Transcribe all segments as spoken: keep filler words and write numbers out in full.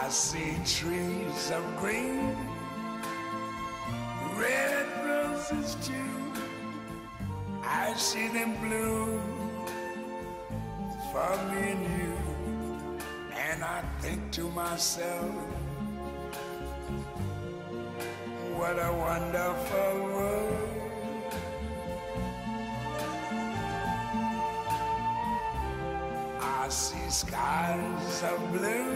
I see trees of green, red roses too. I see them bloom for me and you. And I think to myself, what a wonderful world. I see skies of blue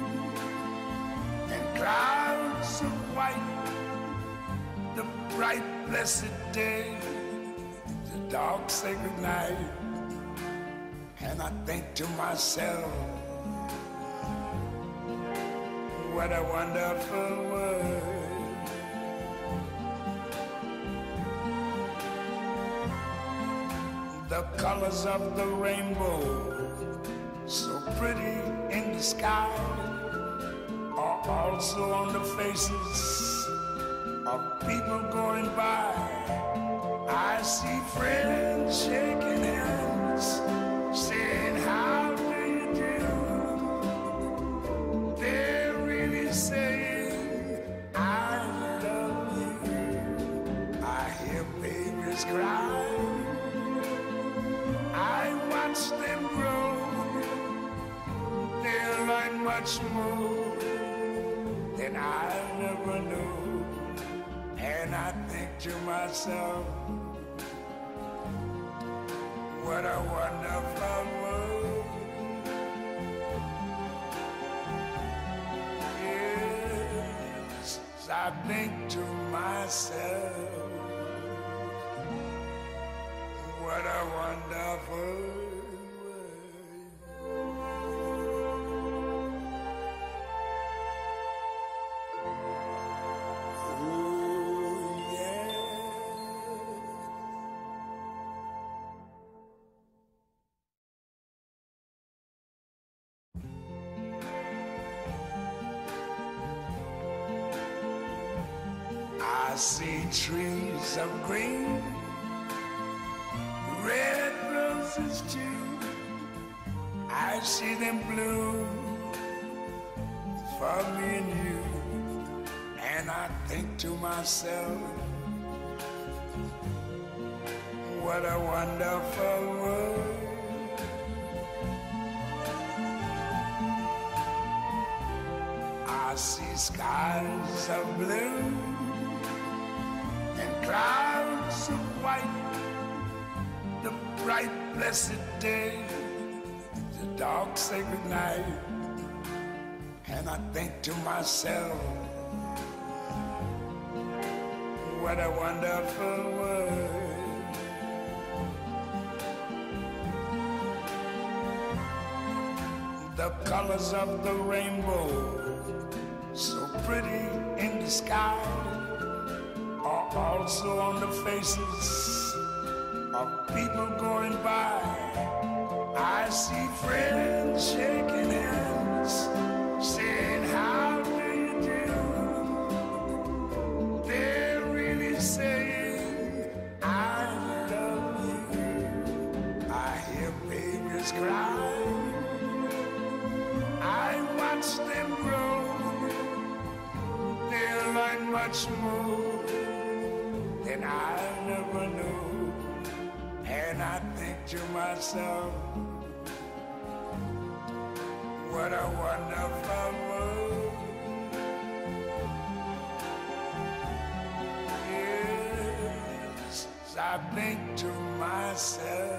and clouds of white, the bright blessed day, the dark sacred night. And I think to myself, what a wonderful world. The colors of the rainbow, so pretty in the sky, are also on the faces of people going by. I see friends shaking hands, saying, how do you do? They're really saying, I love you. I hear babies cry, I watch them grow. They'll learn much more than I never knew. And I think to myself, what a wonderful world. Yes, I think to myself, what a wonderful world. I see trees of green, red roses too. I see them bloom for me and you. And I think to myself, what a wonderful world. I see skies of blue and clouds of white, the bright blessed day, the dark sacred night. And I think to myself, what a wonderful world. The colors of the rainbow, so pretty in the sky, are also on the faces of people going by. I see friends shaking hands, saying, how do you do? They're really saying, I love you. I hear babies cry, I watch them grow. They'll learn much more than I never knew. And I think to myself, what a wonderful world. Yes, I think to myself,